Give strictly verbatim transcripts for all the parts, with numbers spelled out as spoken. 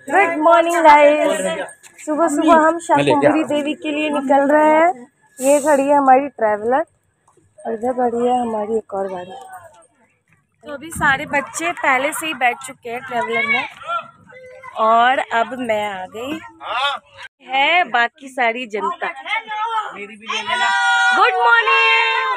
Good morning guys. सुबह सुबह हम शाकंभरी देवी के लिए निकल रहे हैं। ये गाड़ी है हमारी ट्रैवलर और इधर गाड़ी है हमारी एक और गाड़ी। तो अभी सारे बच्चे पहले से ही बैठ चुके हैं ट्रैवलर में और अब मैं आ गई है बाकी सारी जनता। Good morning.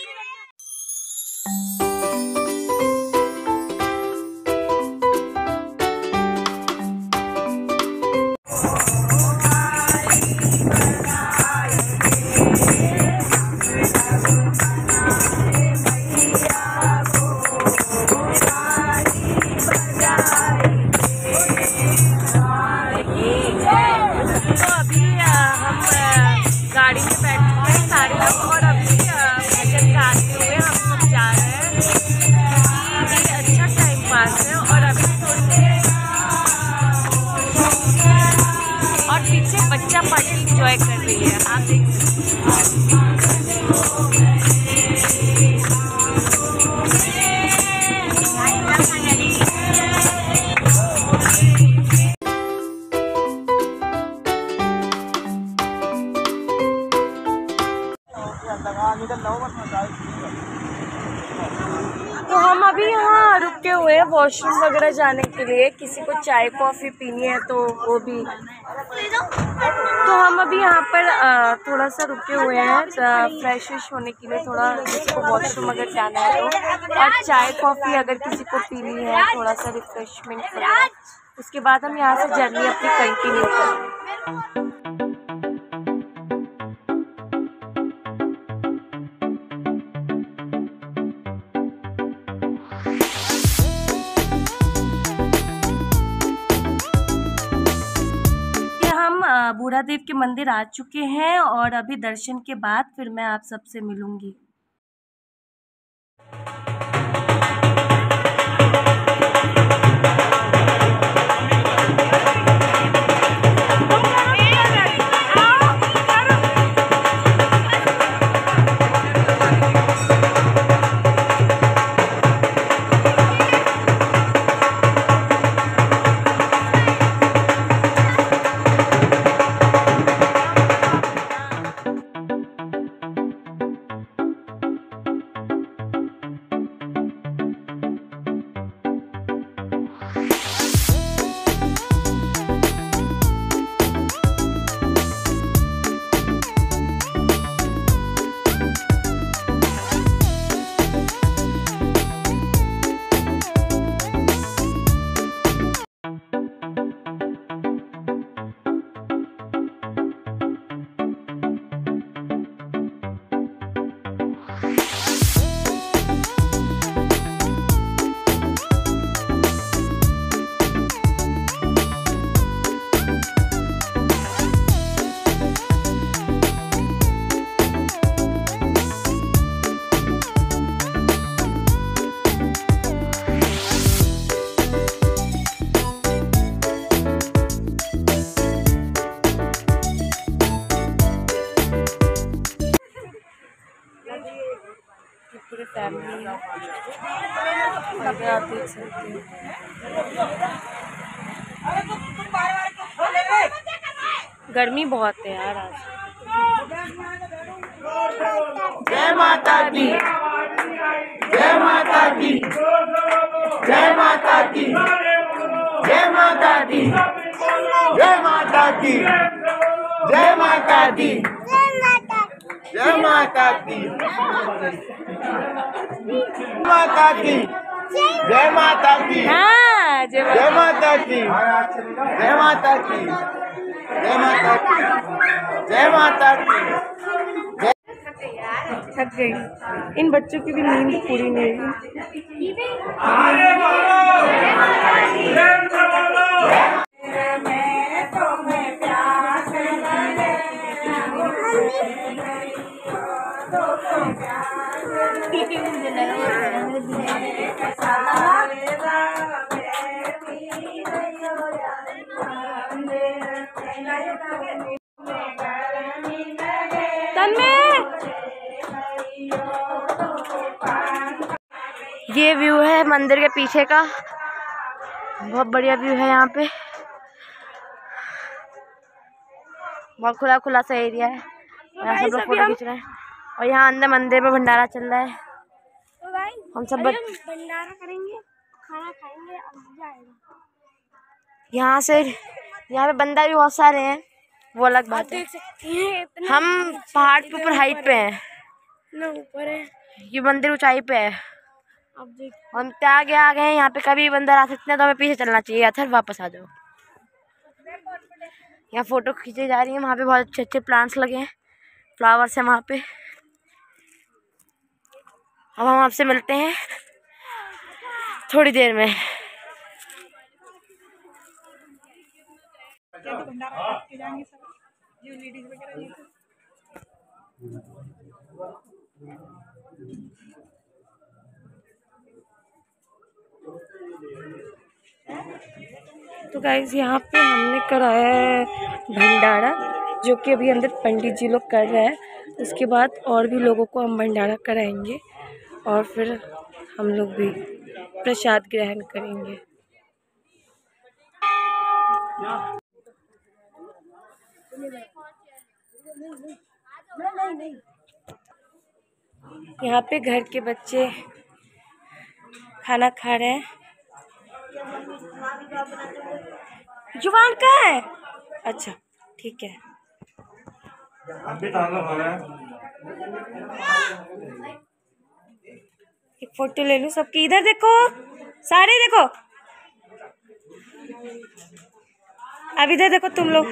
गाड़ी में बैठ चुके हैं सारे लोग और अभी भजन गाते हुए हम सब जा रहे हैं। ये अच्छा टाइम पास है और अभी और पीछे बच्चा पार्टी एंजॉय कर रही है, आप देख सकते हैं। तो हम अभी यहाँ रुके हुए हैं वॉशरूम वगैरह जाने के लिए। किसी को चाय कॉफ़ी पीनी है तो वो भी। तो हम अभी यहाँ पर थोड़ा सा रुके हुए हैं फ्रेश व्रेश होने के लिए, थोड़ा किसी को वॉशरूम अगर जाना है तो, और चाय कॉफ़ी अगर किसी को पीनी है, थोड़ा सा रिफ्रेशमेंट वगैरह। उसके बाद हम यहाँ से जर्नी अपनी कंटिन्यू करेंगे। बूढ़ा देव के मंदिर आ चुके हैं और अभी दर्शन के बाद फिर मैं आप सबसे मिलूंगी। पूरे फैमिली आप देख सकते हैं। गर्मी बहुत है यार आज। जय माता दी, जय माता दी, जय माता दी, जय माता दी, जय माता दी, जय माता दी, जय माता दी, माता दी, जय माता दी, हाँ जय माता दी, जय माता दी, जय माता दी, जय माता दी। थक गई। इन बच्चों की भी नींद पूरी नहीं हुई। ये व्यू है मंदिर के पीछे का, बहुत बढ़िया व्यू है यहाँ पे। बहुत खुला खुला सा एरिया है, यहाँ सब लोग फोटो खींच रहे हैं। और यहाँ अंदर मंदिर में भंडारा चल रहा है। तो हम सब भंडारा करेंगे, खाना खाएंगे, अब जाएगा। यहाँ से यहाँ पे बंदा भी बहुत सारे हैं, वो अलग बात है। हम पहाड़ के ऊपर हाइट पे हैं ना, ऊपर है ये मंदिर, ऊंचाई पे है। अब देख हम आगे आ गए, यहाँ पे कभी बंदर आ सकते हैं, तो हमें पीछे चलना चाहिए, अथर वापस आ जाओ। यहाँ फोटो खींची जा रही है, वहाँ पे बहुत अच्छे अच्छे प्लांट्स लगे हैं, फ्लावर्स है वहाँ पे। अब हम आपसे मिलते हैं थोड़ी देर में। तो गाइस यहाँ पे हमने कराया है भंडारा, जो कि अभी अंदर पंडित जी लोग कर रहे हैं। उसके बाद और भी लोगों को हम भंडारा कराएंगे और फिर हम लोग भी प्रसाद ग्रहण करेंगे। यहाँ पे घर के बच्चे खाना खा रहे हैं। जुबान का है, अच्छा ठीक है। एक फोटो ले लूं सबकी, इधर देखो, सारे देखो, अब इधर देखो तुम लोग।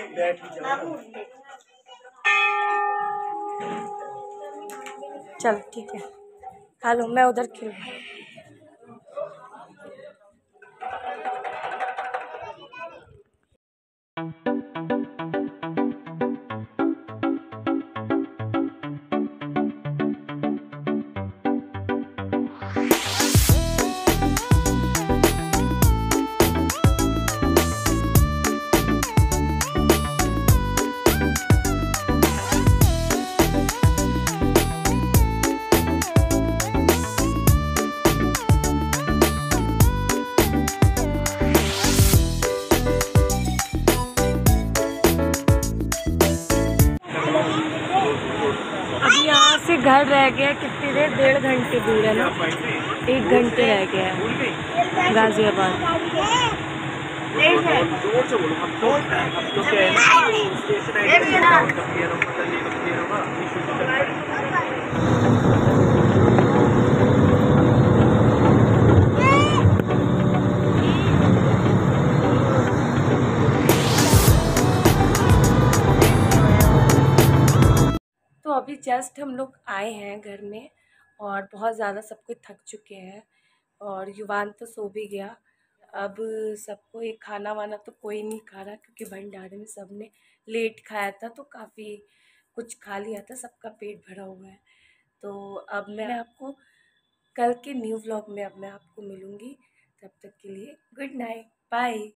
चल ठीक है, खा लो, मैं उधर खेल। घर रह गया कितनी देर, डेढ़ घंटे दूर है ना, एक घंटे रह गया है गाजियाबाद। तो अभी जस्ट हम लोग आए हैं घर में और बहुत ज़्यादा सब कुछ थक चुके हैं और युवान तो सो भी गया। अब सबको ये खाना वाना तो कोई नहीं खा रहा, क्योंकि भंडारे में सबने लेट खाया था, तो काफ़ी कुछ खा लिया था, सबका पेट भरा हुआ है। तो अब मैं आपको कल के न्यू व्लॉग में अब मैं आपको मिलूँगी, तब तक के लिए गुड नाइट, बाय।